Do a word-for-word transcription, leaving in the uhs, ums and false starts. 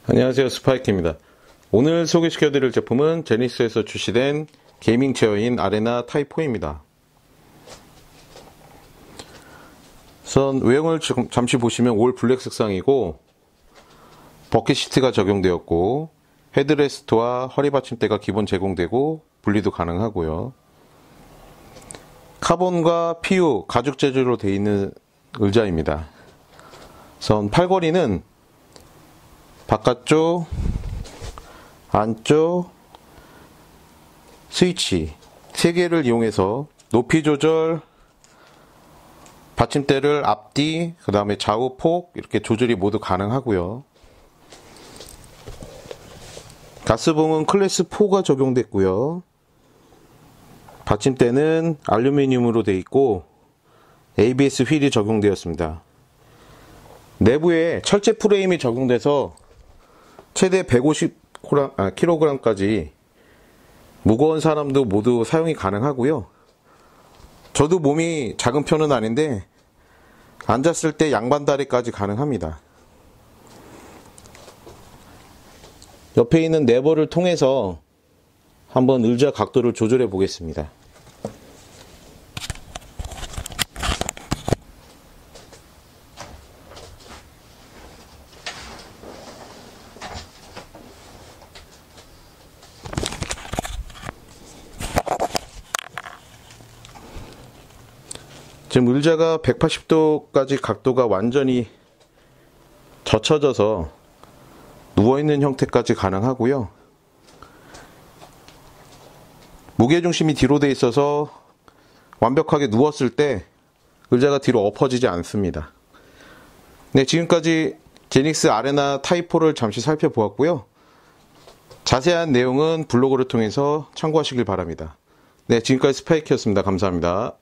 안녕하세요, 스파이크입니다. 오늘 소개시켜드릴 제품은 제니스에서 출시된 게이밍 체어인 아레나 타입 포입니다. 우선 외형을 잠시 보시면 올 블랙 색상이고 버킷 시트가 적용되었고 헤드레스트와 허리 받침대가 기본 제공되고 분리도 가능하고요. 카본과 피유 가죽 재질로 되어 있는 의자입니다. 우선 팔걸이는 바깥쪽, 안쪽, 스위치 세 개를 이용해서 높이 조절, 받침대를 앞뒤, 그 다음에 좌우 폭 이렇게 조절이 모두 가능하고요. 가스봉은 클래스 사가 적용됐고요. 받침대는 알루미늄으로 되어 있고 에이비에스 휠이 적용되었습니다. 내부에 철제 프레임이 적용돼서 최대 백오십 킬로그램까지 무거운 사람도 모두 사용이 가능하고요. 저도 몸이 작은 편은 아닌데 앉았을 때 양반다리까지 가능합니다. 옆에 있는 레버를 통해서 한번 의자 각도를 조절해 보겠습니다. 지금 의자가 백팔십 도까지 각도가 완전히 젖혀져서 누워있는 형태까지 가능하고요. 무게중심이 뒤로 되어 있어서 완벽하게 누웠을 때 의자가 뒤로 엎어지지 않습니다. 네, 지금까지 제니스 아레나 타입 포를 잠시 살펴보았고요. 자세한 내용은 블로그를 통해서 참고하시길 바랍니다. 네, 지금까지 스파이크였습니다. 감사합니다.